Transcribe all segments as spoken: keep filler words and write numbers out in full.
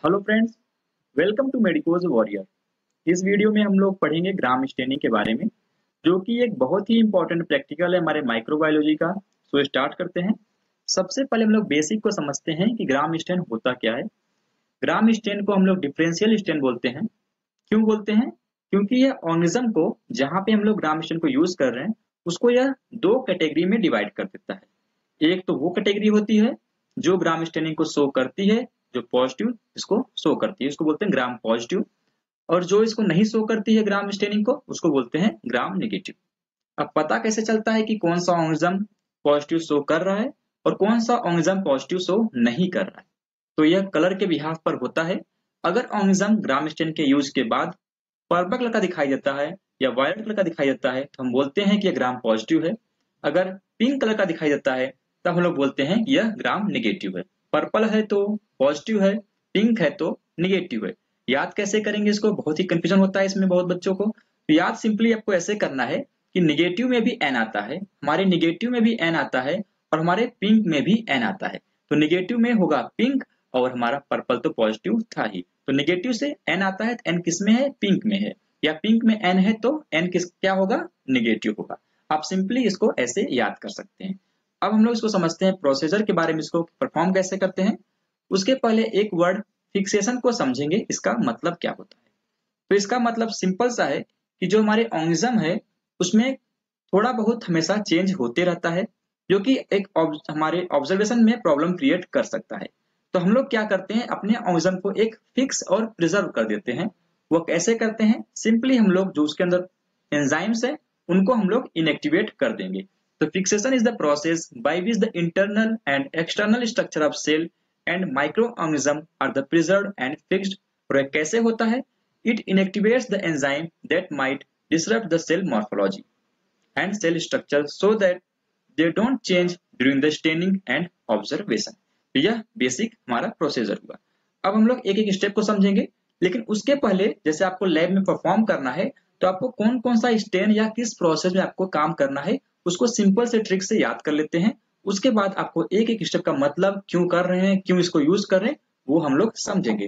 Hello friends, welcome to medicos warrior. इस video में हम लोग पढ़ेंगे ग्राम स्टेनिंग के बारे में, जो कि एक बहुत ही इंपॉर्टेंट प्रैक्टिकल है हमारे माइक्रोबायोलॉजी का। सो स्टार्ट करते हैं। सबसे पहले हम लोग बेसिक को समझते हैं कि ग्राम स्टेन होता क्या है। ग्राम स्टेन को हम लोग डिफरेंशियल स्टेन बोलते हैं। क्यों बोलते हैं? क्योंकि यह ऑर्गेनिज्म को, जहाँ पे हम लोग ग्राम स्टेन को यूज कर रहे हैं, उसको यह दो कैटेगरी में डिवाइड कर देता है। एक तो वो कैटेगरी होती है जो ग्राम स्टेनिंग को शो करती है, जो पॉजिटिव इसको शो करती है, इसको बोलते हैं ग्राम पॉजिटिव। और जो इसको नहीं शो करती है ग्राम स्टेनिंग को, उसको बोलते हैं ग्राम नेगेटिव। अब पता कैसे चलता है कि कौन सा ऑर्गेनिज्म पॉजिटिव शो कर रहा है और कौन सा ऑर्गेनिज्म पॉजिटिव शो नहीं कर रहा है? तो यह कलर के बिहाफ पर होता है। अगर ऑर्गेनिज्म ग्राम स्टेन के यूज के बाद पर्पल कलर का दिखाई देता है या वायलेट कलर का दिखाई देता है, तो हम बोलते हैं कि यह ग्राम पॉजिटिव है। अगर पिंक कलर का दिखाई देता है, तब हम लोग बोलते हैं कि यह ग्राम नेगेटिव है। पर्पल है तो पॉजिटिव है, पिंक है तो नेगेटिव है। याद कैसे करेंगे इसको? बहुत ही कंफ्यूजन होता है इसमें बहुत बच्चों को। तो याद सिंपली आपको ऐसे करना है कि नेगेटिव में भी एन आता है, हमारे नेगेटिव में भी एन आता है और हमारे पिंक में भी एन आता है। तो नेगेटिव में होगा पिंक और हमारा पर्पल तो पॉजिटिव था ही। तो नेगेटिव से एन आता है तो एन किस में है? पिंक में है। या पिंक में एन है तो एन किस क्या होगा? नेगेटिव होगा। आप सिंपली इसको ऐसे याद कर सकते हैं। अब हम लोग इसको समझते हैं प्रोसीजर के बारे में, इसको परफॉर्म कैसे करते हैं। उसके पहले एक वर्ड फिक्सेशन को समझेंगे, इसका मतलब क्या होता है। तो इसका मतलब सिंपल सा है कि जो हमारे ऑर्गेनिज्म है उसमें थोड़ा बहुत हमेशा चेंज होते रहता है, जो कि एक हमारे ऑब्जर्वेशन में प्रॉब्लम क्रिएट कर सकता है। तो हम लोग क्या करते हैं, अपने ऑर्गेनिज्म को एक फिक्स और प्रिजर्व कर देते हैं। वो कैसे करते हैं? सिंपली हम लोग जो उसके अंदर एंजाइम्स है उनको हम लोग इनएक्टिवेट कर देंगे। तो fixation is the process by which the internal and external structure of cell and microorganism are the preserved and fixed. और कैसे होता है? It inactivates the enzyme that might disrupt the cell morphology and cell structure so that they don't change during the staining and observation। तो यह basic हमारा procedure हुआ। अब हम लोग एक एक स्टेप को समझेंगे, लेकिन उसके पहले जैसे आपको लैब में परफॉर्म करना है तो आपको कौन कौन सा स्टेन या किस प्रोसेस में आपको काम करना है उसको सिंपल से ट्रिक से याद कर लेते हैं। उसके बाद आपको एक एक स्टेप का मतलब क्यों कर रहे हैं, क्यों इसको यूज कर रहे हैं, वो हम लोग समझेंगे।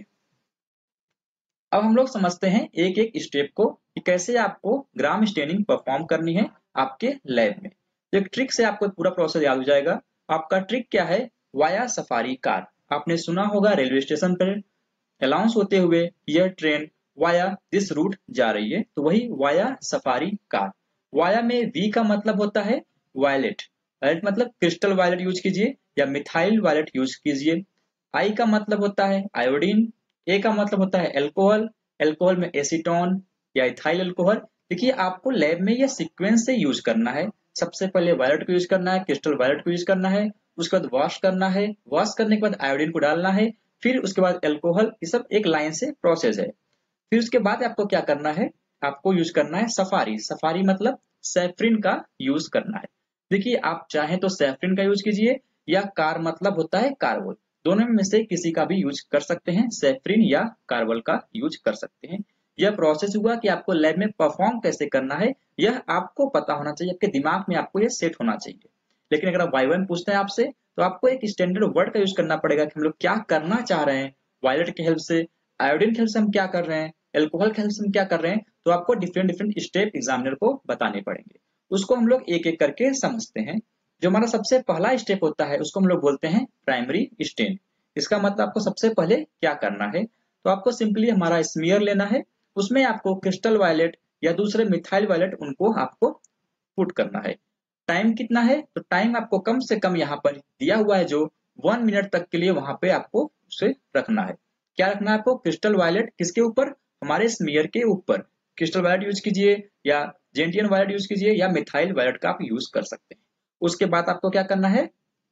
अब हम लोग समझते हैं एक एक स्टेप को कि कैसे आपको ग्राम स्टेनिंग परफॉर्म करनी है आपके लैब में। एक ट्रिक से आपको पूरा प्रोसेस याद हो जाएगा। आपका ट्रिक क्या है? Via safari car. आपने सुना होगा रेलवे स्टेशन पर अनाउंस होते हुए यह ट्रेन वाया दिस रूट जा रही है, तो वही वाया सफारी कार। वाया में वी का मतलब होता है वायलेट। वायलेट मतलब क्रिस्टल वायलेट यूज कीजिए या मिथाइल वायलेट यूज कीजिए। आई का मतलब होता है आयोडीन। ए का मतलब होता है एल्कोहल। एल्कोहल में एसीटोन या इथाइल अल्कोहल। देखिए आपको लैब में यह सीक्वेंस से यूज करना है। सबसे पहले वायलेट को यूज करना है, क्रिस्टल वायलेट को यूज करना है, उसके बाद वॉश करना है, वॉश करने के बाद आयोडीन को डालना है, फिर उसके बाद एल्कोहल। ये सब एक लाइन से प्रोसेस है। फिर उसके बाद आपको क्या करना है? आपको यूज करना है सफारी। सफारी मतलब सैफरिन का यूज करना है। देखिए आप चाहें तो सैफरिन का यूज कीजिए या कार मतलब होता है कार्बोल, दोनों में से किसी का भी यूज कर सकते हैं। सैफरिन या कार्बल का यूज कर सकते हैं। यह प्रोसेस हुआ कि आपको लैब में परफॉर्म कैसे करना है यह आपको पता होना चाहिए, आपके दिमाग में आपको यह सेट होना चाहिए। लेकिन अगर आप वाई वन पूछते हैं आपसे तो आपको एक स्टैंडर्ड वर्ड का यूज करना पड़ेगा कि हम लोग क्या करना चाह रहे हैं। वायलेट के हेल्प से, आयोडीन के हेल्प से हम क्या कर रहे हैं, एल्कोहल के हेल्प से हम क्या कर रहे हैं, तो आपको डिफरेंट डिफरेंट स्टेप एग्जामिनर को बताने पड़ेंगे। उसको हम लोग एक एक करके समझते हैं। जो हमारा सबसे पहला स्टेप होता है उसको हम लोग बोलते हैं प्राइमरी स्टेन। इसका मतलब आपको सबसे पहले क्या करना है, तो आपको सिंपली हमारा स्मीयर लेना है, उसमें आपको क्रिस्टल वायलेट या दूसरे मिथाइल वायलेट उनको आपको पुट करना है। टाइम कितना है? तो टाइम आपको कम से कम यहाँ पर दिया हुआ है जो वन मिनट तक के लिए वहां पे आपको उसे रखना है। क्या रखना है आपको? क्रिस्टल वायलेट किसके ऊपर? हमारे स्मीयर के ऊपर। क्रिस्टल वायलेट यूज कीजिए या जेंटियन वायलेट यूज कीजिए या मिथाइल वायलेट का आप यूज कर सकते हैं। उसके बाद आपको क्या करना है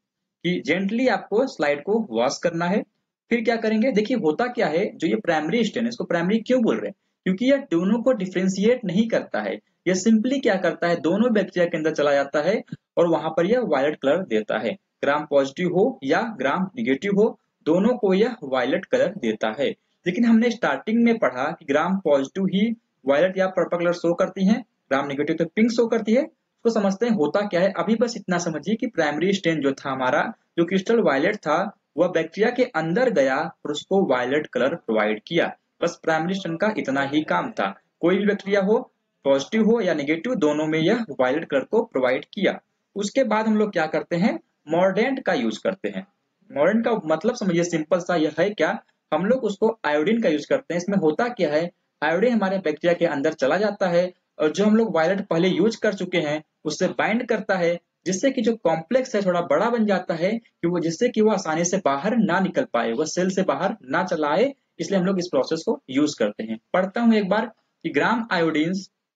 कि जेंटली आपको स्लाइड को वॉश करना है। फिर क्या करेंगे? देखिए होता क्या है, जो ये प्राइमरी स्टेन है इसको प्राइमरी क्यों बोल रहे हैं? क्योंकि यह दोनों को डिफ्रेंशिएट नहीं करता है। यह सिंपली क्या करता है, दोनों बैक्टीरिया के अंदर चला जाता है और वहां पर यह वायलेट कलर देता है। ग्राम पॉजिटिव हो या ग्राम निगेटिव हो, दोनों को यह वायलेट कलर देता है। लेकिन हमने स्टार्टिंग में पढ़ा कि ग्राम पॉजिटिव ही वायलेट या पर्पल कलर शो करती है, ग्राम निगेटिव तो पिंक शो करती है। तो समझते हैं होता क्या है। अभी बस इतना समझिए कि प्राइमरी स्टेन जो था हमारा, जो क्रिस्टल वायलेट था, वह बैक्टीरिया के अंदर गया और उसको वायलेट कलर प्रोवाइड किया। बस प्राइमरी स्ट्रैंड का इतना ही काम था। कोई भी बैक्टीरिया हो, पॉजिटिव हो या नेगेटिव, दोनों में यह वायलेट कलर को प्रोवाइड किया। उसके बाद हम लोग क्या करते हैं, मॉर्डेंट का यूज करते हैं। मॉर्डेंट का मतलब समझिए सिंपल सा यह है क्या, हम लोग उसको आयोडीन का यूज करते हैं। इसमें होता क्या है, आयोडीन हमारे बैक्टीरिया के अंदर चला जाता है और जो हम लोग वायलेट पहले यूज कर चुके हैं उससे बाइंड करता है, जिससे कि जो कॉम्प्लेक्स है थोड़ा बड़ा बन जाता है, कि वो जिससे कि वो आसानी से बाहर ना निकल पाए, वह सेल से बाहर ना चला आए। इसलिए हम लोग इस प्रोसेस को यूज करते हैं। पढ़ता हूं एक बार कि gram iodine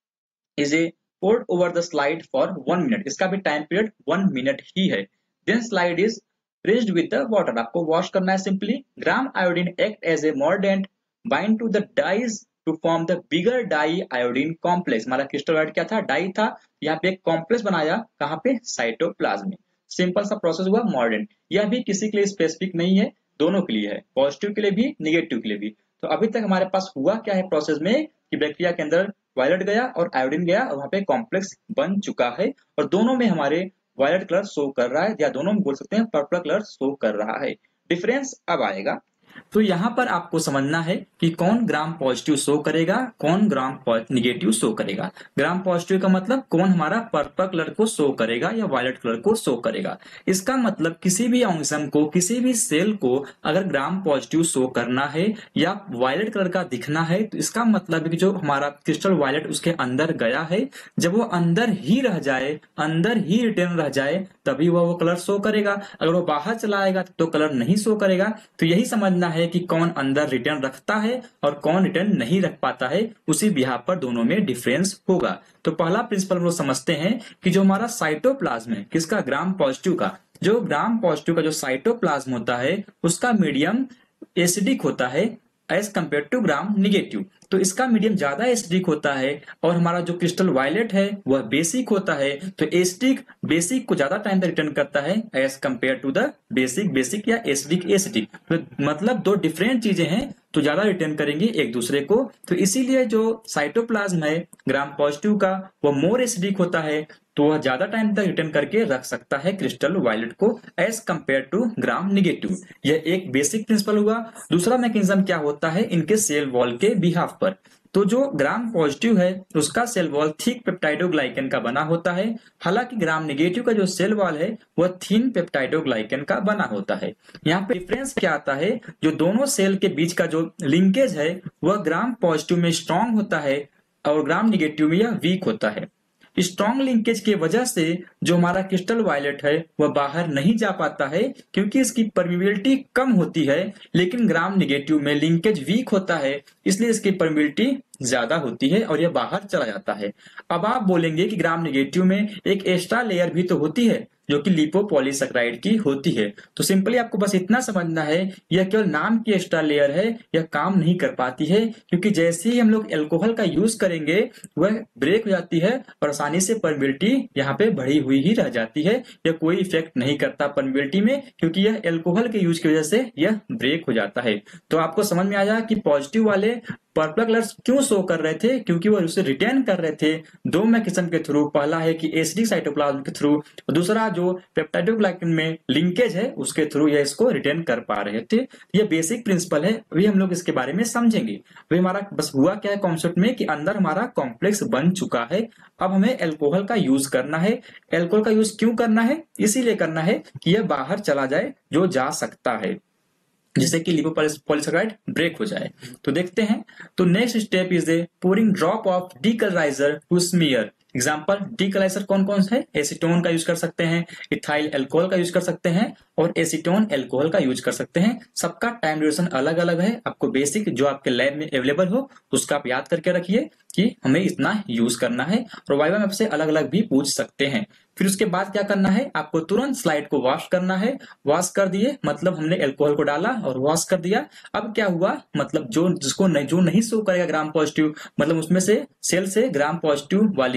is a poured over the slide for one minute। इसका भी टाइम पीरियड वन मिनट ही है। then slide is rinsed with the water। आपको वॉश करना है simply. Gram iodine act as a mordant bind to the dyes to form the bigger diiodine complex। हमारा crystal white क्या था, die था। यहाँ पे एक कॉम्प्लेक्स बनाया, कहाँ पे, साइटोप्लाज्म में। सिंपल सा प्रोसेस हुआ मॉर्डेंट। यह भी किसी के लिए स्पेसिफिक नहीं है, दोनों के लिए है, पॉजिटिव के लिए भी निगेटिव के लिए भी। तो अभी तक हमारे पास हुआ क्या है प्रोसेस में, कि बैक्टीरिया के अंदर वायलेट गया और आयोडीन गया और वहां पे कॉम्प्लेक्स बन चुका है और दोनों में हमारे वायलेट कलर शो कर रहा है, या दोनों में बोल सकते हैं पर्पल कलर शो कर रहा है। डिफरेंस अब आएगा। तो यहाँ पर आपको समझना है कि कौन ग्राम पॉजिटिव शो करेगा, कौन ग्राम निगेटिव शो करेगा। ग्राम पॉजिटिव का मतलब कौन हमारा पर्पल कलर को शो करेगा या वायलेट कलर को शो करेगा। इसका मतलब किसी भी ऑर्गेनिज्म को, किसी भी सेल को अगर ग्राम पॉजिटिव शो करना है या वायलेट कलर का दिखना है, तो इसका मतलब है कि जो हमारा क्रिस्टल वायलेट उसके अंदर गया है, जब वो अंदर ही रह जाए, अंदर ही रिटर्न रह जाए, तभी वह वो कलर शो करेगा। अगर वो बाहर चला आएगा तो कलर नहीं शो करेगा। तो यही समझना है कि कौन अंदर रिटर्न रखता है और कौन रिटर्न नहीं रख पाता है, उसी बिहाफ पर दोनों में डिफरेंस होगा। तो पहला प्रिंसिपल हम लोग समझते हैं कि जो हमारा साइटोप्लाज्म है, किसका, ग्राम पॉजिटिव का, जो ग्राम पॉजिटिव का जो साइटोप्लाज्म होता है उसका मीडियम एसिडिक होता है as compare to gram negative. तो इसका मीडियम ज्यादा एसिडिक होता है और हमारा जो क्रिस्टल वायलेट है वह बेसिक होता है। तो एसिडिक बेसिक को ज्यादा टाइम तक रिटर्न करता है as compare to the basic basic या एसिडिक एसिडिक। तो मतलब दो डिफरेंट चीजें हैं तो ज्यादा रिटर्न करेंगे एक दूसरे को। तो इसीलिए जो साइटोप्लाज्म है ग्राम पॉजिटिव का वो मोर एसिडिक होता है, तो वह ज्यादा टाइम तक रिटर्न करके रख सकता है क्रिस्टल वायलेट को as compare to gram negative. यह एक बेसिक प्रिंसिपल हुआ। दूसरा मैकेनिज्म क्या होता है इनके सेल वॉल के बिहाफ पर। तो जो ग्राम पॉजिटिव है उसका सेल वॉल थिक पेप्टाइडोग्लाइकन का बना होता है, हालांकि ग्राम निगेटिव का जो सेल वॉल है वह थिन पेप्टाइडोग्लाइकन का बना होता है। यहाँ पे डिफरेंस क्या आता है, जो दोनों सेल के बीच का जो लिंकेज है वह ग्राम पॉजिटिव में स्ट्रांग होता है और ग्राम निगेटिव में यह वीक होता है। स्ट्रॉन्ग लिंकेज की वजह से जो हमारा क्रिस्टल वायलेट है वह बाहर नहीं जा पाता है क्योंकि इसकी परमिबिलिटी कम होती है, लेकिन ग्राम निगेटिव में लिंकेज वीक होता है इसलिए इसकी परमिबिलिटी ज्यादा होती है और यह बाहर चला जाता है। अब आप बोलेंगे कि ग्राम निगेटिव में एक एक्स्ट्रा लेयर भी तो होती है जो कि लिपोपॉलीसेकेराइड की होती है। तो सिंपली आपको बस इतना समझना है यह केवल नाम की एक्स्ट्रा लेयर है, यह काम नहीं कर पाती है क्योंकि जैसे ही हम लोग एल्कोहल का यूज करेंगे वह ब्रेक हो जाती है और आसानी से परमिबिलिटी यहाँ पे बढ़ी हुई ही रह जाती है। यह कोई इफेक्ट नहीं करता परमिबिलिटी में क्योंकि यह एल्कोहल के यूज की वजह से यह ब्रेक हो जाता है। तो आपको समझ में आया कि पॉजिटिव वाले पर्पल कलर्स क्यों शो कर रहे थे, क्योंकि वो उसे रिटेन कर रहे थे दो मैकेनिज्म के थ्रू। पहला है कि एसिडिक साइटोप्लाज्म के थ्रू, दूसरा जो पेप्टाइडोग्लाइकन में लिंकेज है उसके थ्रू यह इसको रिटेन कर पा रहे थे। ये बेसिक प्रिंसिपल है, अभी हम लोग इसके बारे में समझेंगे। अभी हमारा बस हुआ क्या है कॉन्सेप्ट में कि अंदर हमारा कॉम्प्लेक्स बन चुका है। अब हमें एल्कोहल का यूज करना है। एल्कोहल का यूज क्यों करना है, इसीलिए करना है कि यह बाहर चला जाए जो जा सकता है, जिससे कि लिपोपॉलीसेकेराइड ब्रेक हो जाए। तो देखते हैं। तो next step is a pouring drop of decolorizer to smear. Example decolorizer कौन कौन से है, एसीटोन का यूज कर सकते हैं, इथाइल अल्कोहल का यूज कर सकते हैं और एसीटोन अल्कोहल का यूज कर सकते हैं। सबका टाइम ड्यूरेशन अलग अलग है। आपको बेसिक जो आपके लैब में अवेलेबल हो उसका आप याद करके रखिए कि हमें इतना यूज करना है और वाइवा में आपसे अलग अलग भी पूछ सकते हैं। फिर उसके बाद क्या करना है, आपको तुरंत स्लाइड को वॉश करना है। वॉश कर दिए मतलब हमने अल्कोहल को डाला और वॉश कर दिया। अब क्या हुआ, मतलब जो जिसको नहीं, जो नहीं शो करेगा ग्राम पॉजिटिव, मतलब उसमें से सेल से ग्राम पॉजिटिव वाली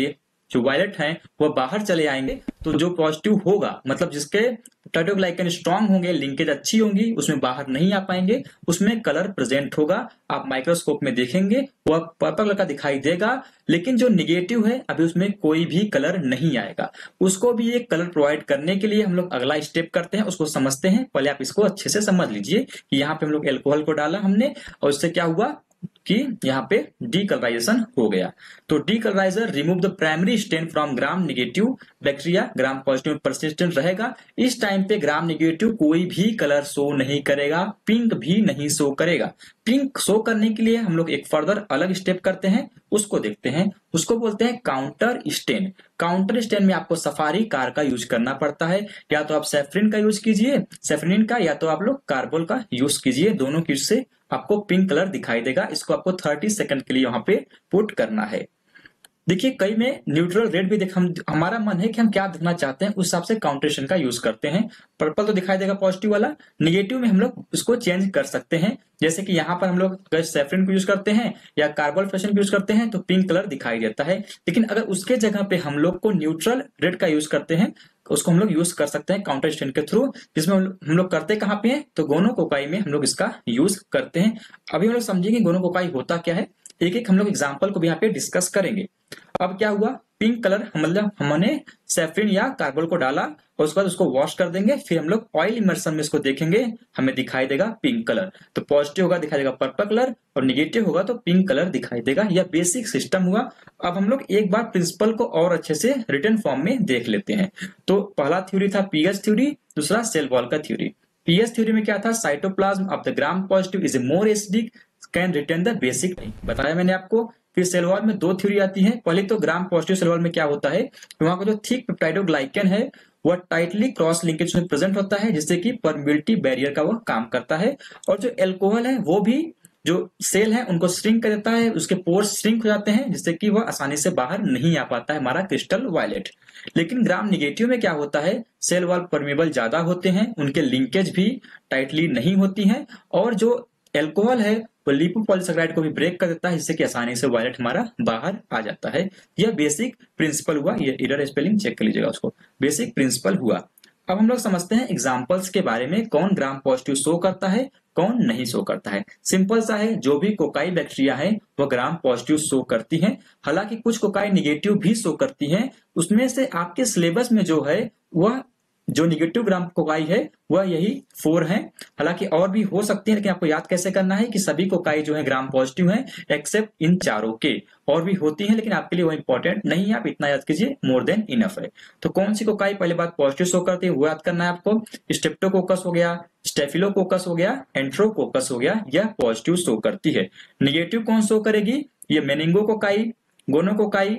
जो वायलेट हैं वो बाहर चले आएंगे, तो जो पॉजिटिव होगा मतलब जिसके पेप्टाइडोग्लाइकन स्ट्रांग होंगे, लिंकेज अच्छी होंगी, उसमें बाहर नहीं आ पाएंगे, उसमें कलर प्रेजेंट होगा। आप माइक्रोस्कोप में देखेंगे वह पर्पल कलर का दिखाई देगा, लेकिन जो निगेटिव है अभी उसमें कोई भी कलर नहीं आएगा। उसको भी एक कलर प्रोवाइड करने के लिए हम लोग अगला स्टेप करते हैं, उसको समझते हैं। पहले आप इसको अच्छे से समझ लीजिए कि यहाँ पे हम लोग एल्कोहल को डाला हमने और उससे क्या हुआ कि यहाँ पे डीकलराइजेशन हो गया। तो decolorizer remove the primary stain from gram negative bacteria, gram positive में परसिस्टेंट रहेगा। इस टाइम पे ग्राम नेगेटिव कोई भी कलर शो नहीं करेगा, पिंक भी नहीं शो करेगा। पिंक शो करने के लिए हम लोग एक फर्दर अलग स्टेप करते हैं, उसको देखते हैं। उसको बोलते हैं काउंटर स्टेन। काउंटर स्टेन में आपको सफारी कार का यूज करना पड़ता है, या तो आप सेफ्रिन का यूज कीजिए, सेफ्रिन का, या तो आप लोग कार्बोल का यूज कीजिए। दोनों की से आपको पिंक कलर दिखाई देगा। इसको आपको तीस सेकंड के लिए वहां पे पुट करना है। देखिए कई में न्यूट्रल रेड भी देख, हम हमारा मन है कि हम क्या दिखना चाहते हैं, उस हिसाब से काउंटेशन का यूज करते हैं। पर्पल तो दिखाई देगा पॉजिटिव वाला, निगेटिव में हम लोग उसको चेंज कर सकते हैं। जैसे कि यहाँ पर हम लोग अगर सेफ्रिन को यूज करते हैं या कार्बोल फ्लोरेसेंट यूज करते हैं तो पिंक कलर दिखाई देता है। लेकिन अगर उसके जगह पे हम लोग को न्यूट्रल रेड का यूज करते हैं, उसको हम लोग यूज कर सकते हैं काउंटर स्टेन के थ्रू, जिसमें हम लोग करते कहाँ पे हैं, तो गोनो कोकाई में हम लोग इसका यूज करते हैं। अभी हम लोग समझेंगे गोनो कोकाई होता क्या है, एक एक हम लोग एग्जाम्पल को भी यहाँ पे डिस्कस करेंगे। अब क्या हुआ, पिंक कलर मतलब हमने सेफ्रिन या कार्बोल को डाला और उसके बाद उसको वॉश कर देंगे, फिर हम लोग ऑयल इमर्शन में इसको देखेंगे, हमें दिखाई देगा पिंक कलर। तो पॉजिटिव होगा दिखाई देगा पर्पल कलर और निगेटिव होगा तो पिंक कलर दिखाई देगा। यह बेसिक सिस्टम हुआ। अब हम लोग एक बार प्रिंसिपल को और अच्छे से रिटन फॉर्म में देख लेते हैं। तो पहला थ्योरी था पीएच थ्योरी, दूसरा सेल वॉल का थ्योरी। पीएच थ्योरी में क्या था, cytoplasm of the gram positive is a more acidic can retain the basic, बताया मैंने आपको। फिर सेल वॉल में दो थ्योरी आती है। पहले तो ग्राम पॉजिटिव सेल वॉल में क्या होता है, वहां का जो थिक पेप्टाइडोग्लाइकन है वह टाइटली क्रॉस लिंकेज में प्रेजेंट होता है, जिससे कि परमिबिलिटी बैरियर का वह काम करता है। और जो एल्कोहल है वो भी जो सेल है उनको श्रिंक कर देता है, उसके पोर्स श्रिंक हो जाते हैं, जिससे कि वह आसानी से बाहर नहीं आ पाता है हमारा क्रिस्टल वायलेट। लेकिन ग्राम निगेटिव में क्या होता है, सेल वॉल परमिबल ज्यादा होते हैं, उनके लिंकेज भी टाइटली नहीं होती हैं, और जो एल्कोहल है वो लिपोपॉलीसेकेराइड को भी ब्रेक कर देता है, जिससे कि आसानी से वायलेट हमारा बाहर आ जाता है। यह बेसिक प्रिंसिपल हुआ। ये एरर स्पेलिंग चेक कर लीजिएगा उसको, बेसिक प्रिंसिपल हुआ। अब हम लोग समझते हैं एग्जांपल्स के बारे में, कौन ग्राम पॉजिटिव शो करता है कौन नहीं शो करता है। सिंपल सा है, जो भी कोकाई बैक्टीरिया है वह ग्राम पॉजिटिव शो करती हैं। हालांकि कुछ कोकाई निगेटिव भी शो करती हैं। उसमें से आपके सिलेबस में जो है वह जो निगेटिव ग्राम कोकाई है वह यही फोर है। हालांकि और भी हो सकती है, लेकिन आपको याद कैसे करना है कि सभी कोकाई जो है ग्राम पॉजिटिव है एक्सेप्ट इन चारों के। और भी होती है लेकिन आपके लिए वो इंपॉर्टेंट नहीं है, आप इतना याद कीजिए, मोर देन इनफ है। तो कौन सी कोकाई पहले बात पॉजिटिव शो करती है वो याद करना है आपको। स्ट्रेप्टोकोकस हो गया, स्टेफिलोकोकस हो गया, एंट्रोकोकस हो गया, यह पॉजिटिव शो करती है। निगेटिव कौन शो करेगी, ये मेनिंगोकोकाई, गोनोकोकाई,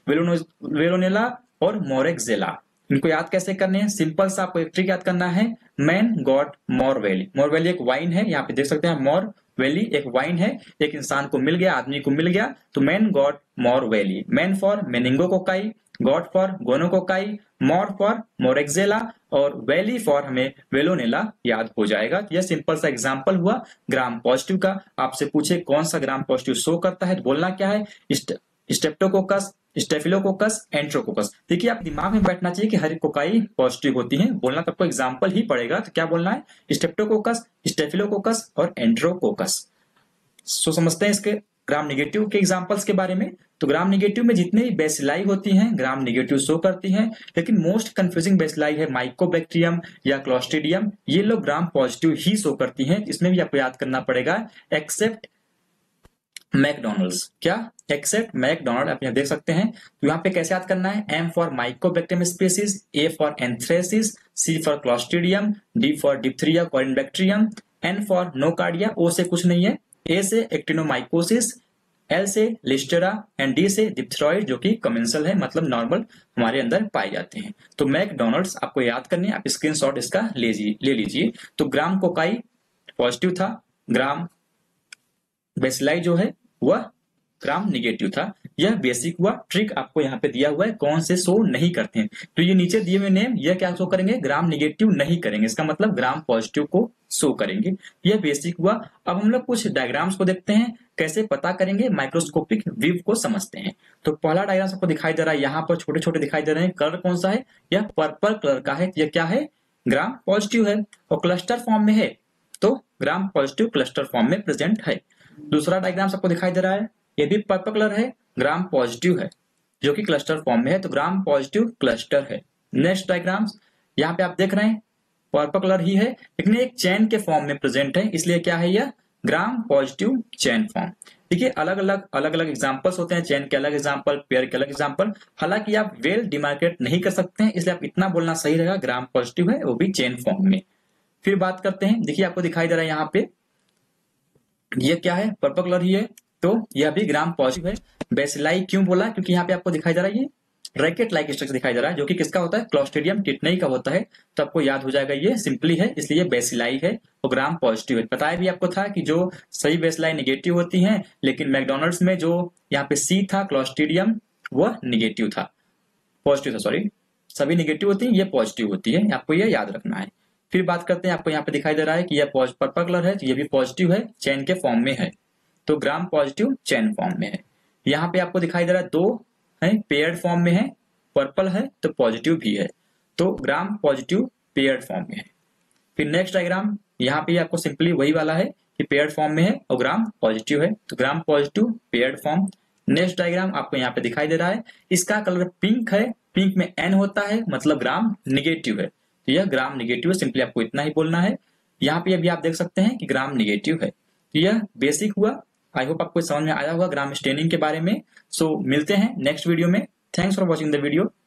वेलोनेला और मोरेक्जेला। इनको याद कैसे करने हैं, सिंपल सा आपको एक ट्रिक याद करना है, man got more valley. More valley एक वाइन है, यहाँ पे देख सकते हैं मोर वैली एक वाइन है, एक इंसान को मिल गया, आदमी को मिल गया, तो man got more valley. Man for meningococci, got for gonococci, more for moraxella और वैली फॉर हमें वेलोनेला याद हो जाएगा। यह सिंपल सा एग्जांपल हुआ ग्राम पॉजिटिव का। आपसे पूछे कौन सा ग्राम पॉजिटिव शो करता है, तो बोलना क्या है, स्ट्रेप्टोकोकस, स्टेफिलोकोकस, एंट्रोकोकस। देखिए आप दिमाग में बैठना चाहिए कि हर कोकाई पॉजिटिव होती है, बोलना तो आपको एग्जांपल ही पड़ेगा। तो क्या बोलना है, स्ट्रेप्टोकोकस, स्टेफिलोकोकस और एंट्रोकोकस। सो समझते हैं इसके ग्राम निगेटिव के एग्जांपल्स के बारे में। तो ग्राम निगेटिव में जितने भी बेसिलाई होती हैं ग्राम निगेटिव शो करती हैं, लेकिन मोस्ट कंफ्यूजिंग बेसिलाई है माइकोबैक्टीरियम या क्लोस्ट्रीडियम, ये लोग ग्राम पॉजिटिव ही शो करती हैं। इसमें भी आपको याद करना पड़ेगा एक्सेप्ट मैकडोनल्ड्स। क्या, एक्सेप्ट मैकडोनल्ड। आप यहाँ देख सकते हैं, तो यहाँ पे कैसे याद करना है, M for mycobacterium species, A for anthracis, C for clostridium, D for diphtheria corynebacterium, N for nocardia, O से कुछ नहीं है, ए से एक्टिनोमाइकोसिस, एल से लिस्टेरा एंड डी से डिप्थेरॉइड जो कि कमेंसल है, मतलब नॉर्मल हमारे अंदर पाए जाते हैं। तो मैकडोनल्ड्स आपको याद करने, आप स्क्रीनशॉट इसका ले ले लीजिए। तो ग्राम कोकाई पॉजिटिव था, ग्राम बेसिलाई जो है वह ग्राम निगेटिव था। यह बेसिक हुआ, ट्रिक आपको यहाँ पे दिया हुआ है कौन से शो नहीं करते हैं। तो ये नीचे दिए हुए नेम यह क्या शो करेंगे, ग्राम निगेटिव नहीं करेंगे, इसका मतलब ग्राम पॉजिटिव को शो करेंगे। यह बेसिक हुआ। अब हम लोग कुछ डायग्राम्स को देखते हैं, कैसे पता करेंगे, माइक्रोस्कोपिक व्यू को समझते हैं। तो पहला डायग्राम आपको दिखाई दे रहा है, यहाँ पर छोटे छोटे दिखाई दे रहे हैं, कलर कौन सा है, यह पर्पल कलर का है, यह क्या है, ग्राम पॉजिटिव है और क्लस्टर फॉर्म में है, तो ग्राम पॉजिटिव क्लस्टर फॉर्म में प्रेजेंट है। दूसरा डायग्राम आपको दिखाई दे रहा है, ये भी पर्पल कलर है, ग्राम पॉजिटिव है जो कि क्लस्टर फॉर्म में है, तो ग्राम पॉजिटिव क्लस्टर है। नेक्स्ट डायग्राम यहाँ पे आप देख रहे हैं पर्पल कलर ही है लेकिन एक चेन के फॉर्म में प्रेजेंट है, इसलिए क्या है यह ग्राम पॉजिटिव चेन फॉर्म। देखिए अलग अलग अलग अलग एग्जांपल्स होते हैं, चेन के अलग एग्जांपल, पेयर के अलग एग्जांपल, हालांकि आप वेल डिमार्केट नहीं कर सकते हैं, इसलिए आप इतना बोलना सही रहेगा ग्राम पॉजिटिव है वो भी चेन फॉर्म में। फिर बात करते हैं, देखिए आपको दिखाई दे रहा है यहाँ पे ये क्या है, पर्पल कलर ही है, तो यह भी ग्राम पॉजिटिव है। बेसिलाई क्यों बोला, क्योंकि यहाँ पे आपको दिखाई दे रहा है ये रैकेट लाइक स्ट्रक्चर दिखाई दे रहा है जो कि किसका होता है, क्लॉस्ट्रिडियम टिटनेई का होता है, तो आपको याद हो जाएगा ये सिंपली है, इसलिए बेसिलाई है और ग्राम पॉजिटिव है। बताया भी आपको था कि जो सही बेसिलाई निगेटिव होती हैं, लेकिन मैकडोनल्ड्स में जो यहाँ पे सी था क्लॉस्ट्रिडियम वह निगेटिव था, पॉजिटिव था सॉरी, सभी निगेटिव होती है, ये पॉजिटिव होती है, आपको ये याद रखना है। फिर बात करते हैं, आपको यहाँ पे दिखाई दे रहा है कि यह पर्पल कलर है, तो ये भी पॉजिटिव है, चेन के फॉर्म में है, तो ग्राम पॉजिटिव चेन फॉर्म में है। यहाँ पे आपको दिखाई दे रहा है दो है पेयर्ड फॉर्म में है, पर्पल है तो पॉजिटिव भी है, तो ग्राम पॉजिटिव पेयर्ड फॉर्म में है। फिर नेक्स्ट डायग्राम यहाँ पे आपको सिंपली वही वाला है कि पेयर्ड फॉर्म में है और ग्राम पॉजिटिव है, तो gram positive paired form. Next diagram आपको यहाँ पे दिखाई दे रहा है, इसका कलर पिंक है, पिंक में एन होता है मतलब ग्राम निगेटिव है, तो यह ग्राम निगेटिव है, सिंपली आपको इतना ही बोलना है। यहाँ पे अभी आप देख सकते हैं कि ग्राम निगेटिव है, तो यह बेसिक हुआ। आई होप आपको समझ में आया होगा ग्राम स्टेनिंग के बारे में। सो so, मिलते हैं नेक्स्ट वीडियो में। Thanks for watching the video.